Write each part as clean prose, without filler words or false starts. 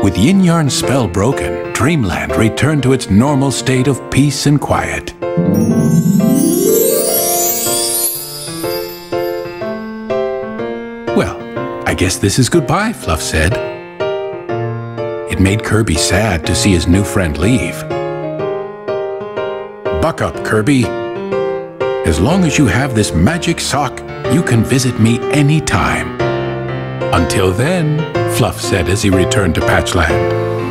With Yin Yarn's spell broken, Dreamland returned to its normal state of peace and quiet. Well, I guess this is goodbye, Fluff said. It made Kirby sad to see his new friend leave. Buck up, Kirby. As long as you have this magic sock, you can visit me anytime. Until then, Fluff said as he returned to Patchland.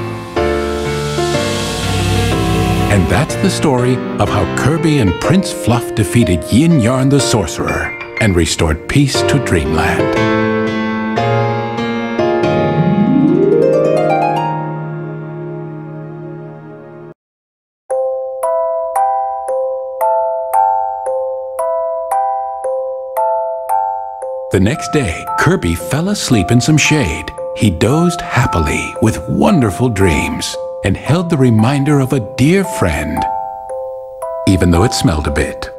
And that's the story of how Kirby and Prince Fluff defeated Yin Yarn the Sorcerer and restored peace to Dreamland. The next day, Kirby fell asleep in some shade. He dozed happily with wonderful dreams and held the reminder of a dear friend, even though it smelled a bit.